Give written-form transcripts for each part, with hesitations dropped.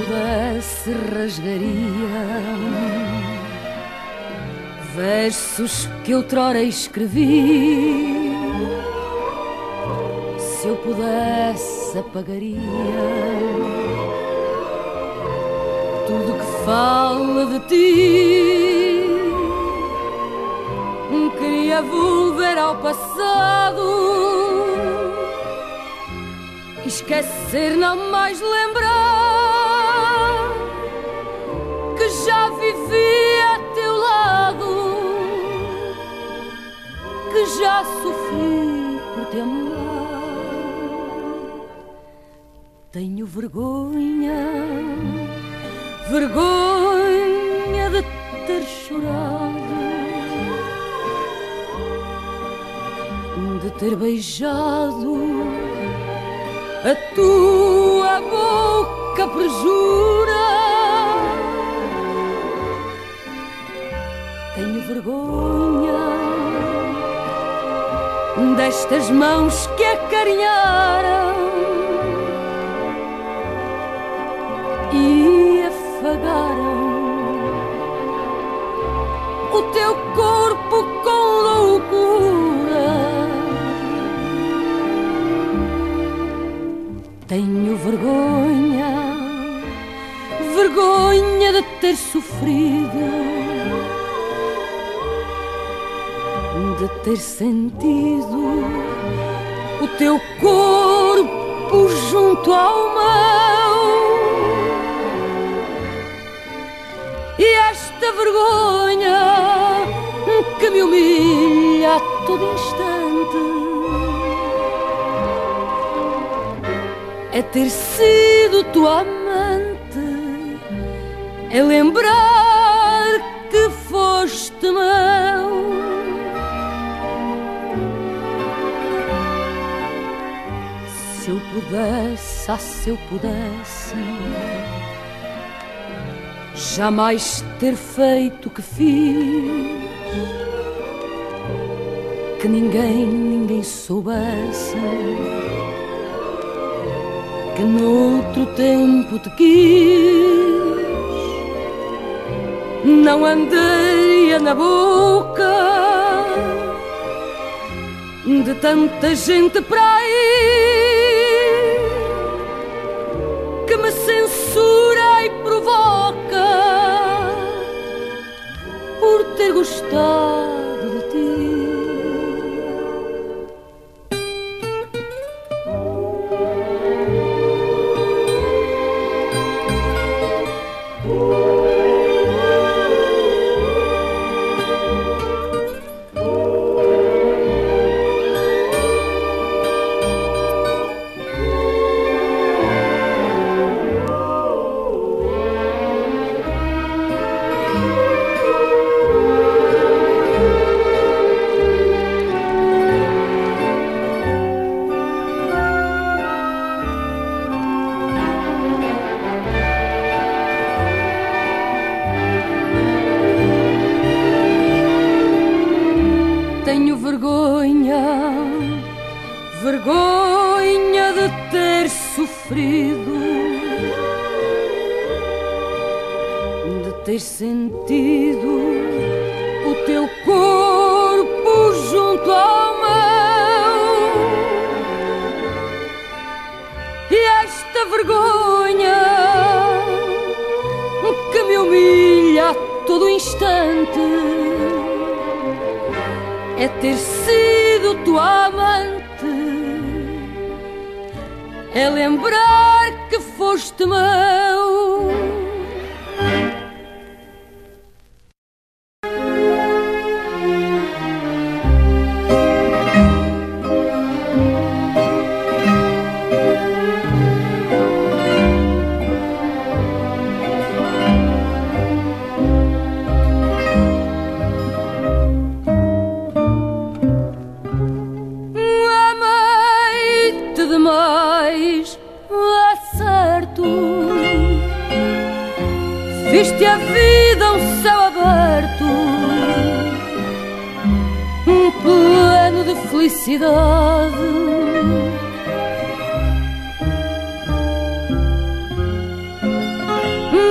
pudesse rasgaria versos que outrora escrevi. Se eu pudesse apagaria tudo que fala de ti. Queria volver ao passado, esquecer, não mais lembrar que já vivi a teu lado, que já sofri por te amar. Tenho vergonha, vergonha de ter chorado, de ter beijado a tua boca prejura. Tenho vergonha destas mãos que acarinharam e afagaram o teu corpo com loucura. Tenho vergonha, vergonha de ter sofrido, de ter sentido o teu corpo junto ao meu. E esta vergonha que me humilha a todo instante é ter sido tua amante, é lembrar que foste meu. Se eu pudesse, se eu pudesse jamais ter feito o que fiz, que ninguém soubesse que noutro tempo te quis. Não andaria na boca de tanta gente para aí que me censura e provoca por ter gostado de ti. Tenho vergonha, vergonha de ter sofrido, de ter sentido o teu corpo junto ao meu. E esta vergonha que me humilha a todo instante é ter sido tua amante, é lembrar que foste meu. Demais é certo, viste a vida um céu aberto, pleno de felicidade.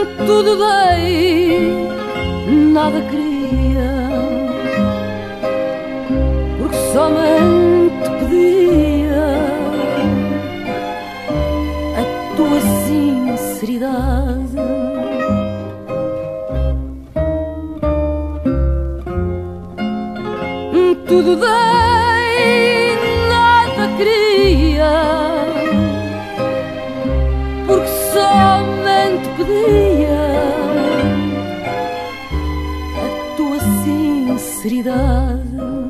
tudo dei, nada queria, porque somente pedia a tua sinceridade. Tudo dei, nada queria, porque somente pedia a tua sinceridade.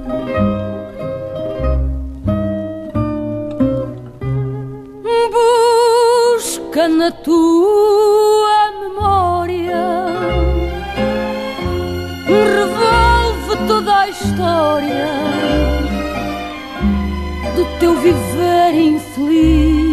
Busca na tua memória, revolve toda a história do teu viver infeliz.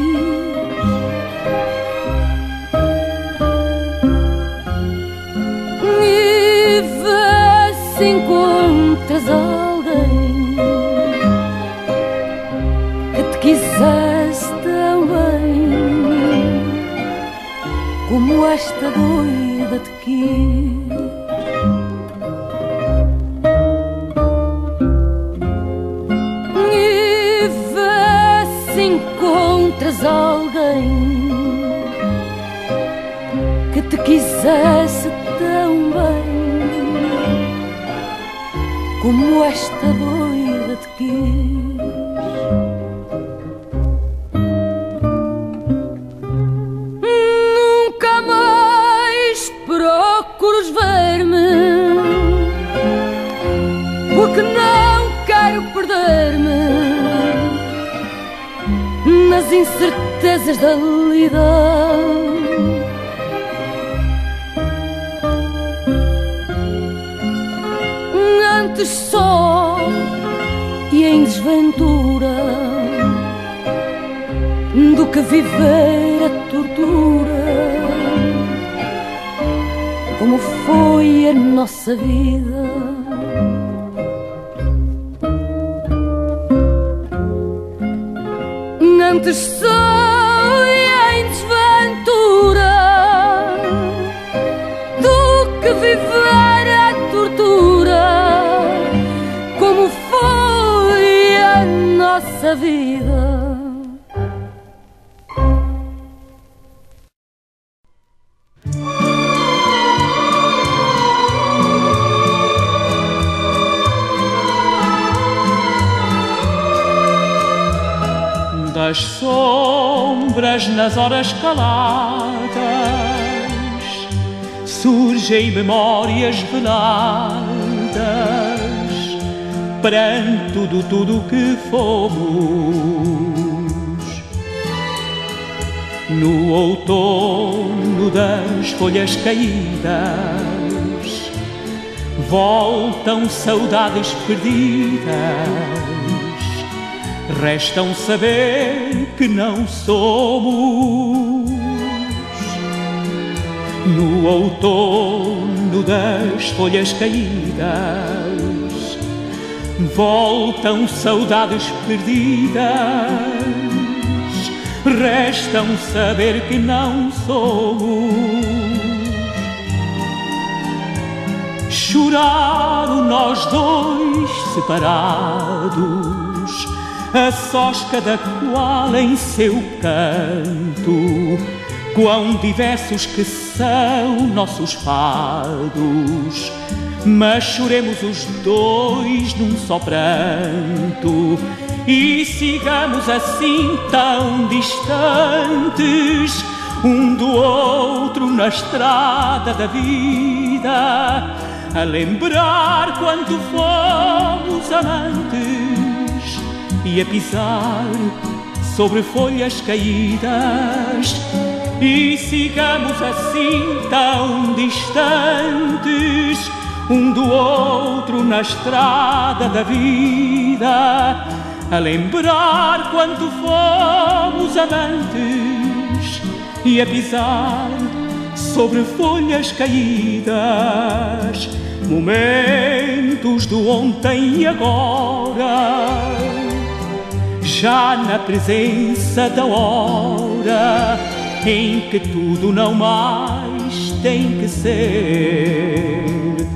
E vê se encontras alguém que te quisesse tão bem como esta doida te quis. E vê se encontras alguém que te quisesse tão bem como esta doida te quis. Nunca mais procures ver-me, porque não quero perder-me nas incertezas da lida. Antes só e em desventura do que viver a tortura, como foi a nossa vida. Antes só e em desventura do que viver a tortura, como foi a nossa vida. Das sombras nas horas caladas surgem memórias veladas, pranto de tudo que fomos. No outono das folhas caídas voltam saudades perdidas. Restam saber que não somos. No outono das folhas caídas voltam saudades perdidas. Restam saber que não somos. Choraram nós dois separados, a sós cada qual em seu canto. Quão diversos que são nossos fados, mas choremos os dois num só pranto. E sigamos assim tão distantes um do outro na estrada da vida, a lembrar quando fomos amantes e a pisar sobre folhas caídas. E sigamos assim tão distantes um do outro na estrada da vida, a lembrar quando fomos amantes e a pisar sobre folhas caídas. Momentos do ontem e agora, já na presença da hora em que tudo não mais tem que ser.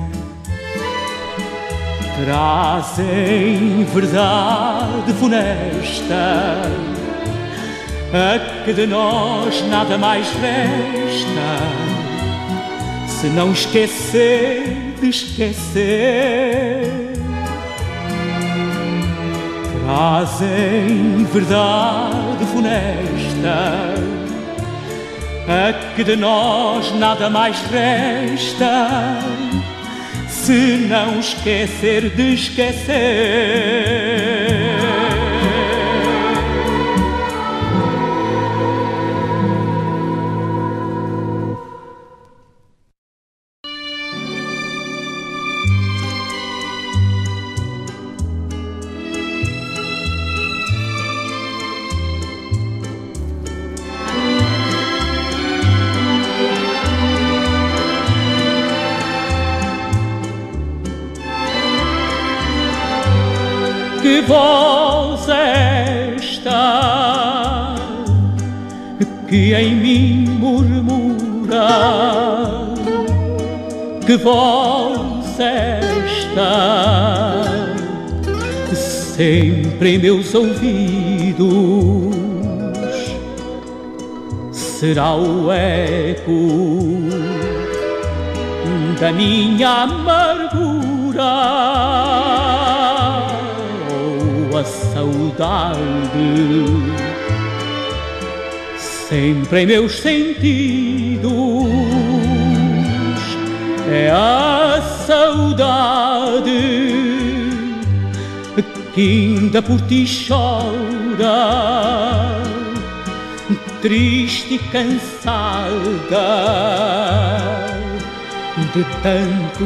Trazem verdade funesta, a que de nós nada mais resta, se não esquecer de esquecer. Trazem verdade funesta, a que de nós nada mais resta, se não esquecer de esquecer. Que voz é esta que em mim murmura? Que voz é esta sempre em meus ouvidos? Será o eco da minha amargura? A saudade sempre em meus sentidos? É a saudade que ainda por ti chora, triste e cansada de tanto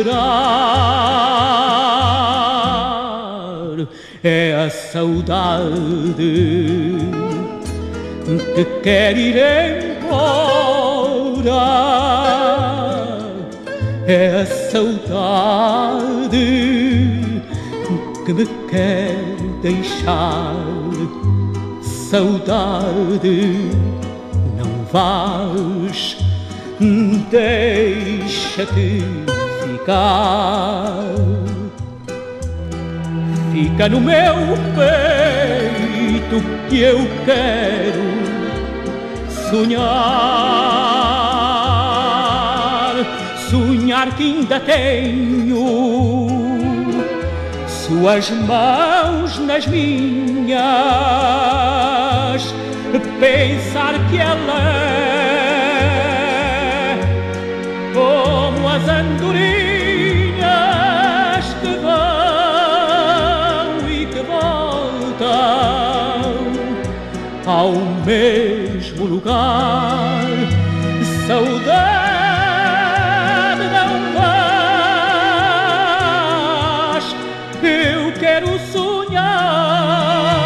esperar. É a saudade que quer ir embora. É a saudade que me quer deixar. Saudade, não vás, deixa-te ficar. Fica no meu peito que eu quero sonhar. Sonhar que ainda tenho suas mãos nas minhas. Pensar que ela é como as andorinhas que ao mesmo lugar. Saudade, não vás, eu quero sonhar.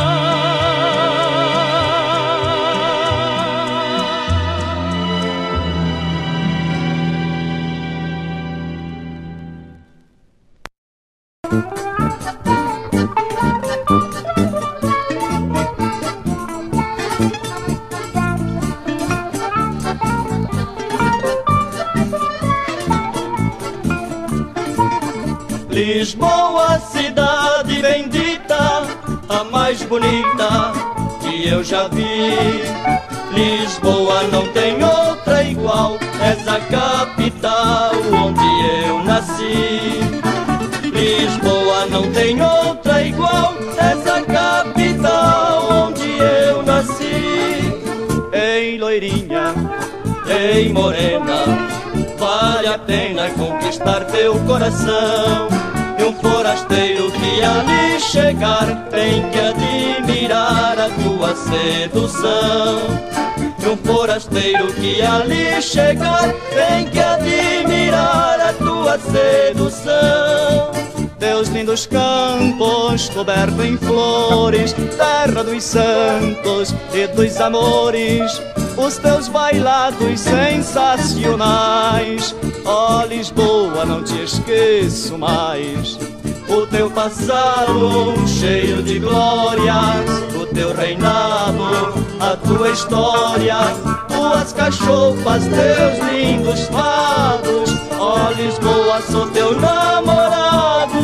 Lisboa, cidade bendita, a mais bonita que eu já vi. Lisboa não tem outra igual, és a capital onde eu nasci. Lisboa não tem outra igual, és a capital onde eu nasci. Ei, loirinha, ei, morena, vale a pena conquistar teu coração. E um forasteiro que ali chegar tem que admirar a tua sedução. E um forasteiro que ali chegar tem que admirar a tua sedução. Teus lindos campos cobertos em flores, terra dos santos e dos amores, os teus bailados sensacionais. Ó Lisboa, não te esqueço mais. O teu passado cheio de glórias, o teu reinado, a tua história, tuas cachorras, teus lindos fados. Ó Lisboa, sou teu namorado.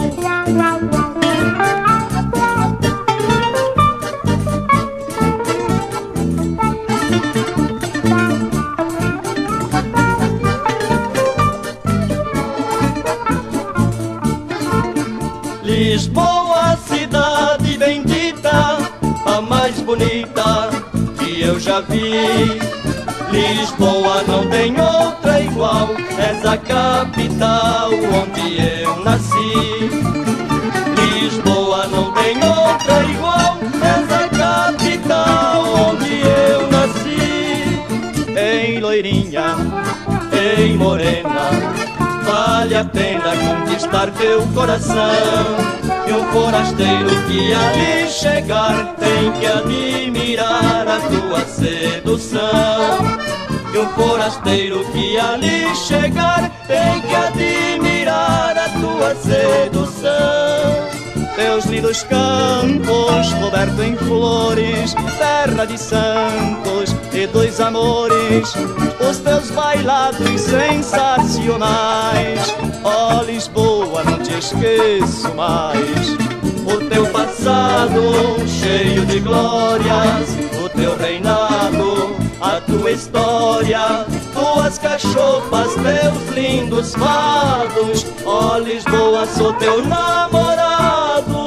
Lisboa, cidade bendita, a mais bonita que eu já vi. Lisboa não tem outra igual, és a capital onde eu nasci. Lisboa não tem outra igual, és a capital onde eu nasci. Ei, loirinha, ei, morena, vale a pena conquistar teu coração. E um forasteiro que ali chegar tem que admirar a tua sedução. E um forasteiro que ali chegar tem que admirar a tua sedução. Teus lindos campos, coberto em flores, terra de santos e dois amores, os teus bailados sensacionais. Ó Lisboa, não te esqueço mais. O teu passado cheio de glórias, o teu reinado, a tua história, tuas cachorras, teus lindos fados. Ó Lisboa, sou teu namorado.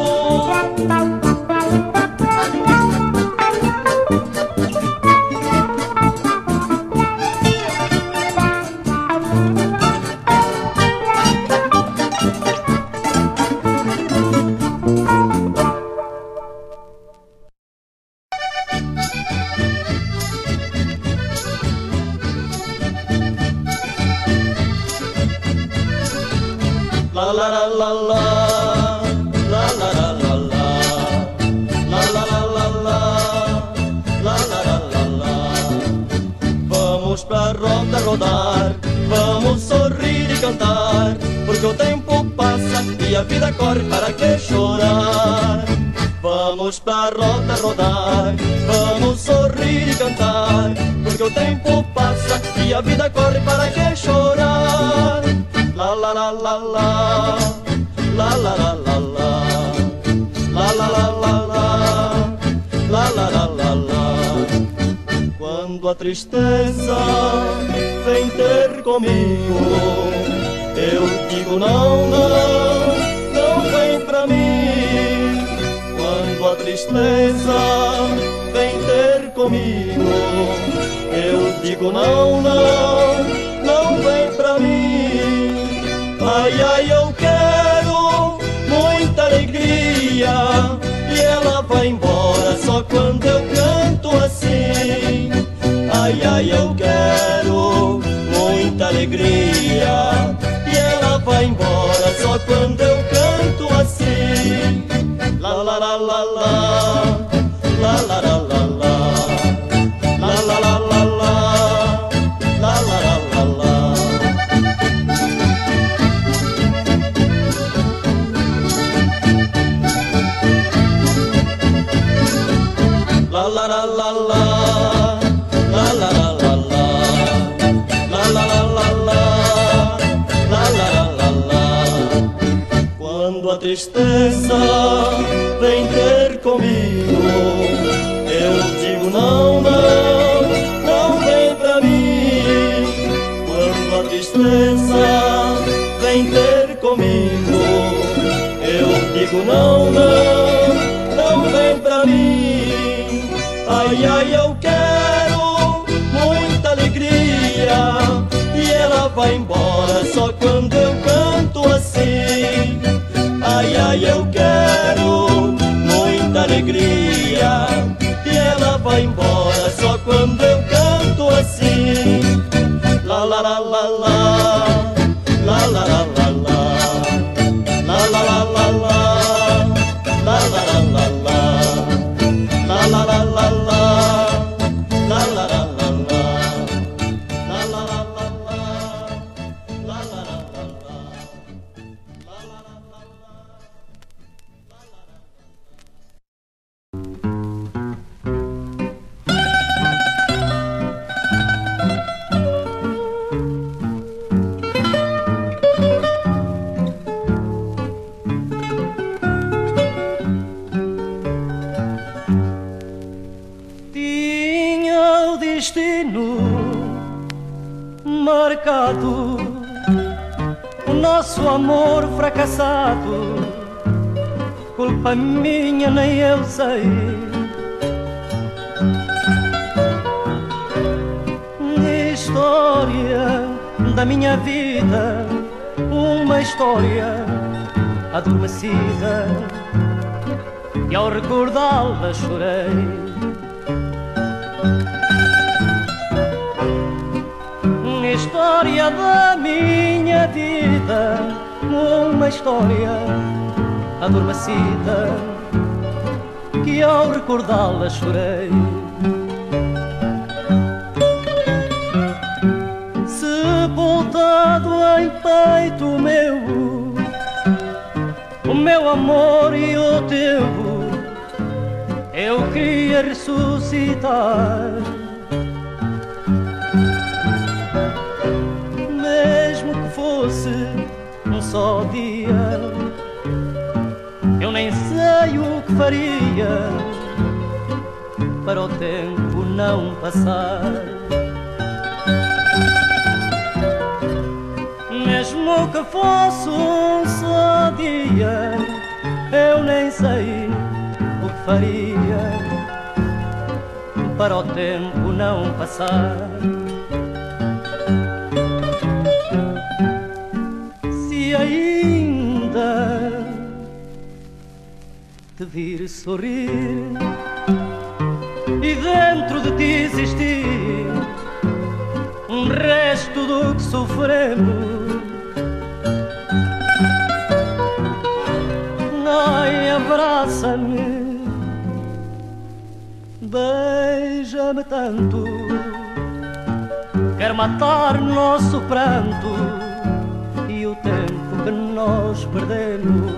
La la la la la, la la la la la, la la la la la, la la la la la. Vamos pra roda rodar, vamos sorrir e cantar, porque o tempo passa e a vida corre, para que chorar? Vamos pra roda rodar, vamos sorrir e cantar, porque o tempo passa e a vida corre, para que chorar? La la la la la, la la la la la, la la la la la, la la la la la. Quando a tristeza vem ter comigo, eu digo não, não, não vem pra mim. Quando a tristeza vem ter comigo, eu digo não, não, não vem pra mim. Ai, ai, eu quero muita alegria e ela vai embora só quando eu canto assim. Ai, ai, eu quero muita alegria e ela vai embora só quando eu canto assim. La la la la la, la la la la la, la la la la la, la la la la la. La la la la la, la la la la la, la la la la la, la la la la la. Quando a tristeza vem ter comigo, eu digo não, não, não vem pra mim. Quando a tristeza vem ter comigo, eu digo não, não, não vem pra mim. Ai, ai, eu quero muita alegria e ela vai embora só quando eu canto assim. Ai, ai, eu quero muita alegria e ela vai embora só quando eu canto assim. La la la la la, la la la la la, la la la la la, la la la la la, la la la la la, la la la la la, la la la la la, la la la la la. marcado o nosso amor fracassado. Culpa minha, nem eu sei. História da minha vida, uma história adormecida, e ao recordá-la chorei. História da minha vida, uma história adormecida, que ao recordá-la chorei. Sepultado em peito meu, o meu amor e o teu, eu queria ressuscitar. Mesmo que fosse um só dia, eu nem sei o que faria para o tempo não passar. Mesmo que fosse um só dia, eu nem sei o que faria para o tempo não passar. Se ainda te vir sorrir e dentro de ti existir um resto do que sofremos, ai, abraça-me, beija-me tanto, quero matar nosso pranto e o tempo que nós perdemos.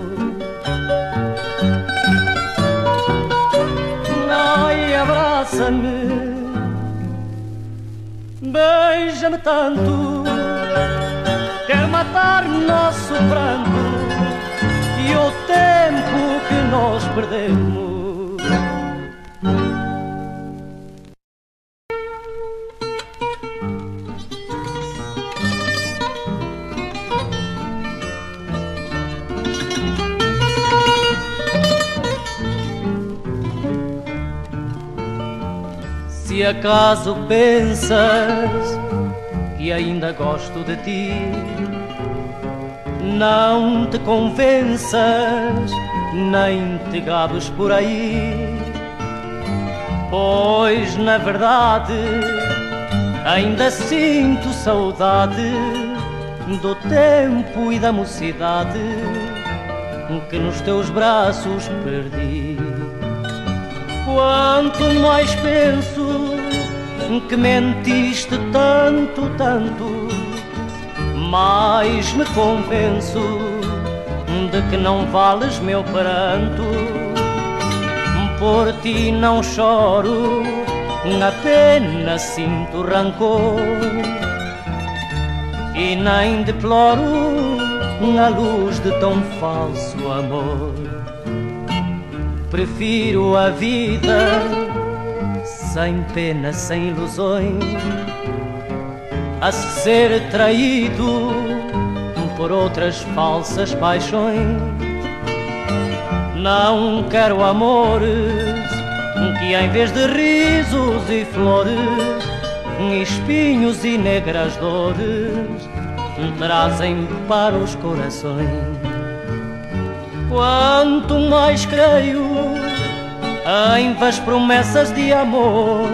Ai, abraça-me, beija-me tanto, quero matar nosso pranto e o tempo que nós perdemos. Se acaso pensas que ainda gosto de ti, não te convenças, nem te gabes por aí, pois na verdade ainda sinto saudade do tempo e da mocidade que nos teus braços perdi. Quanto mais penso que mentiste tanto, tanto, mais me convenço de que não vales meu pranto. Por ti não choro, apenas sinto rancor, e nem deploro a luz de tão falso amor. Prefiro a vida sem pena, sem ilusões, a ser traído por outras falsas paixões. Não quero amores que em vez de risos e flores, espinhos e negras dores trazem para os corações. Quanto mais creio em vãs promessas de amor,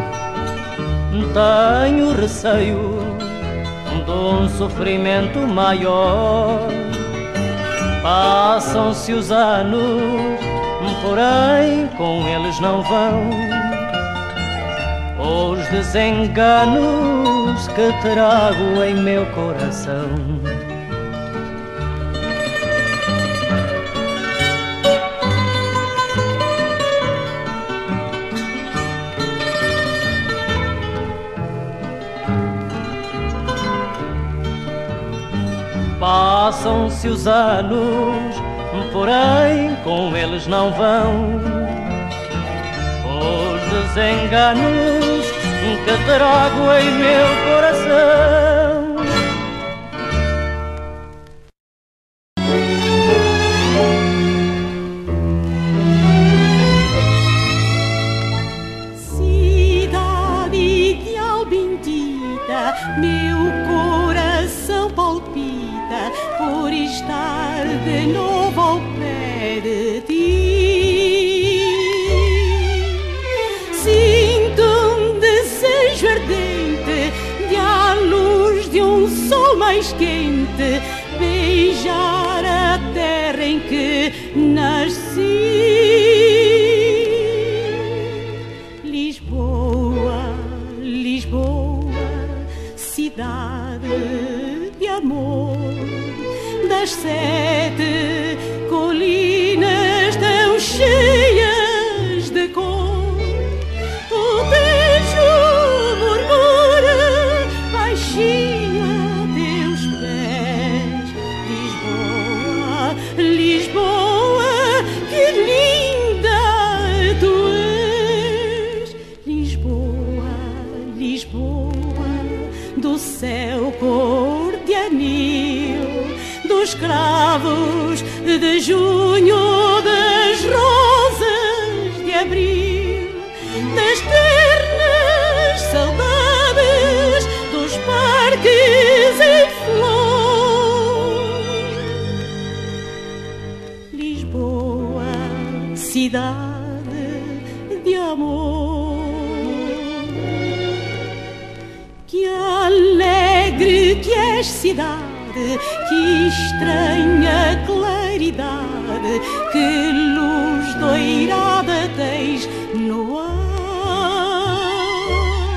tenho receio de um sofrimento maior. Passam-se os anos, porém com eles não vão os desenganos que trago em meu coração. Passam-se os anos, porém com eles não vão os desenganos que trago em meu coração. estar de novo ao pé de ti. Sinto um desejo ardente de à luz de um sol mais quente beijar a terra em que nasci. Lisboa, Lisboa, cidade de amor, das 7 colinas tão cheias de cor. O Tejo murmura baixinho a teus pés. Lisboa, Lisboa, que linda tu és. Lisboa, Lisboa, do céu cor de anil, dos cravos de junho, das rosas de abril, das ternas saudades dos parques em flor. Lisboa, cidade de amor, que alegre que és cidade, que estranha claridade, que luz doirada tens no ar.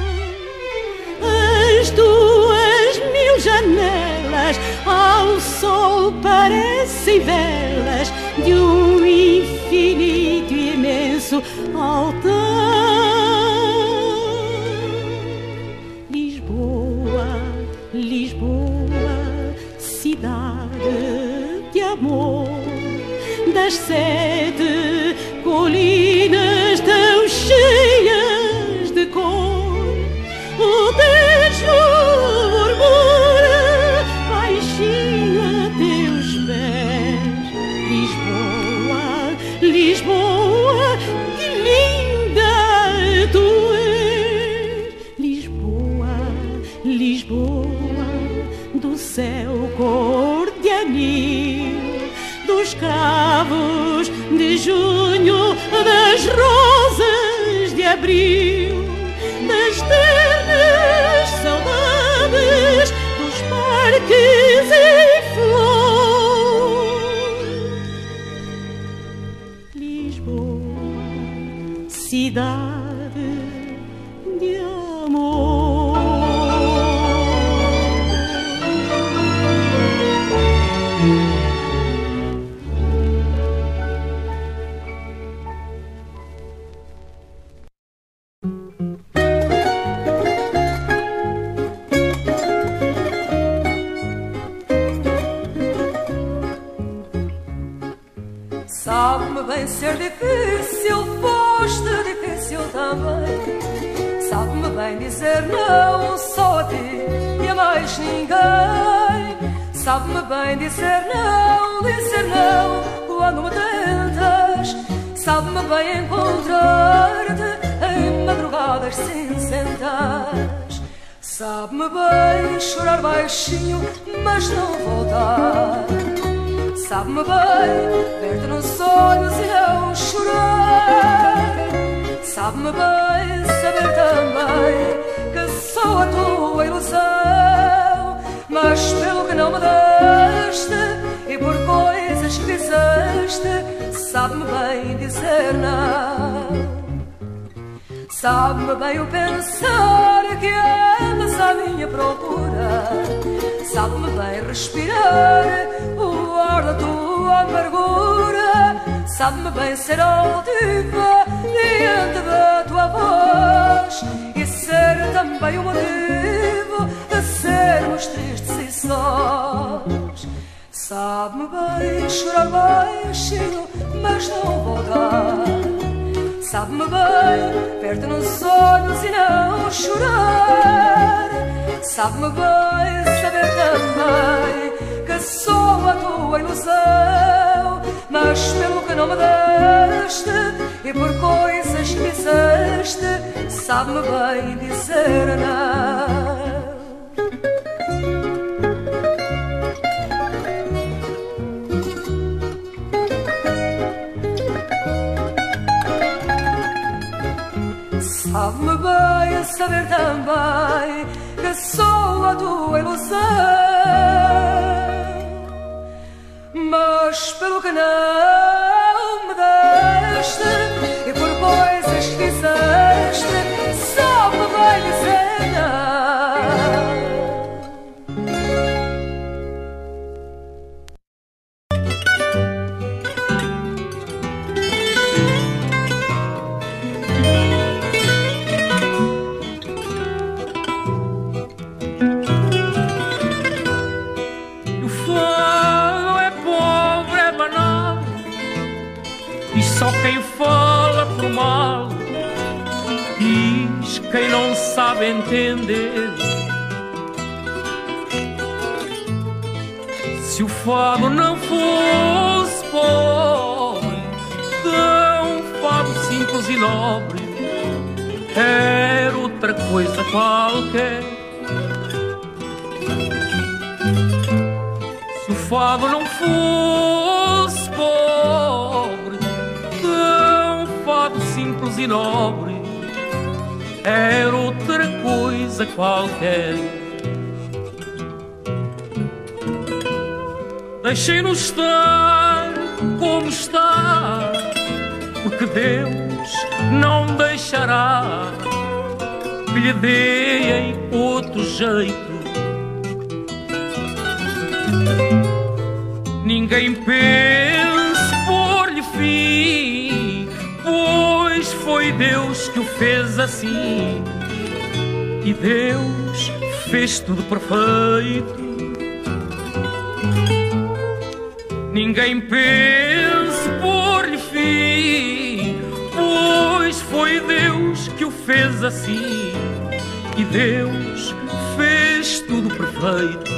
As 2000 janelas ao sol parecem velas de um infinito e imenso altar. Lisboa, Lisboa, cidade de amor, das 7 colinas tão cheias de cor. O Tejo murmura baixinho a teus pés. Lisboa, Lisboa, que linda tu és. Lisboa, Lisboa, do céu cor de anil, dos cravos de junho, das rosas de abril, das ternas saudades dos parques em flor. Lisboa, cidade de amor. Sabe-me bem ser difícil, foste difícil também. Sabe-me bem dizer não só a ti e a mais ninguém. Sabe-me bem dizer não quando me tentas. Sabe-me bem encontrar-te em madrugadas cinzentas. Sabe-me bem chorar baixinho, mas não voltar. Sabe-me bem ver-te nos olhos e não chorar. Sabe-me bem saber também que sou a tua ilusão. Mas pelo que não me deste e por coisas que fizeste, sabe-me bem dizer não. Sabe-me bem o pensar que andas à minha procura. Sabe-me bem respirar o ar da tua amargura. Sabe-me bem ser altiva diante da tua voz e ser também o motivo de sermos tristes e sós. Sabe-me bem chorar baixinho, mas não voltar. Sabe-me bem ver-te nos olhos e não chorar. Sabe-me bem saber também que sou a tua ilusão. Mas pelo que não me deste e por coisas que fizeste, sabe-me bem dizer não. saber também que sou a tua ilusão, mas pelo que não me deste e por coisas que fizeste, só me vai dizer não. Só quem fala por mal diz quem não sabe entender. Se o fado não fosse pobre, tão fado simples e nobre, era outra coisa qualquer. Se o fado não fosse pobre, simples e nobre, era outra coisa qualquer. Deixem-nos estar como está, porque Deus não deixará que lhe deem outro jeito. Ninguém pense pôr-lhe fim, pois foi Deus que o fez assim, e Deus fez tudo perfeito. Ninguém pense pôr-lhe fim, pois foi Deus que o fez assim, e Deus fez tudo perfeito.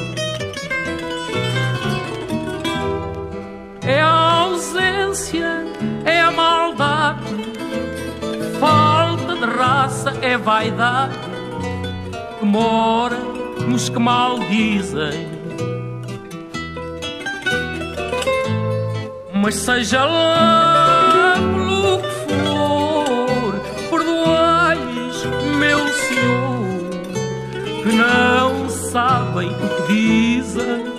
É a ausência, é a maldade, falta de raça, é vaidade que mora nos que maldizem. Mas seja lá pelo que for, perdoais, meu Senhor, que não sabem o que dizem.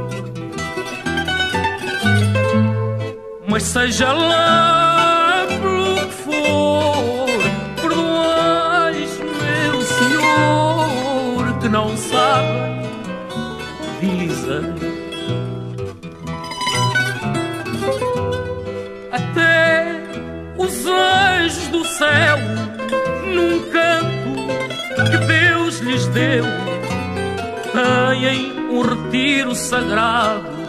Mas seja lá pelo que for, perdoais, meu Senhor, que não sabem o que dizem. Até os anjos do céu, num canto que Deus lhes deu, têm um retiro sagrado.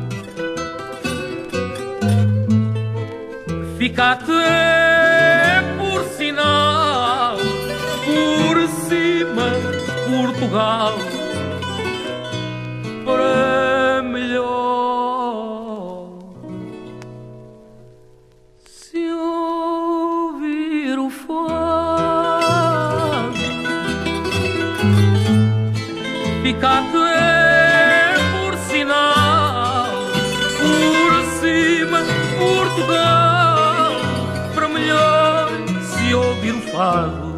Fica até por sinal, por cima de Portugal, para melhor se ouvir o fado. Fica até por sinal, por cima de Portugal, para melhor se ouvir o fado.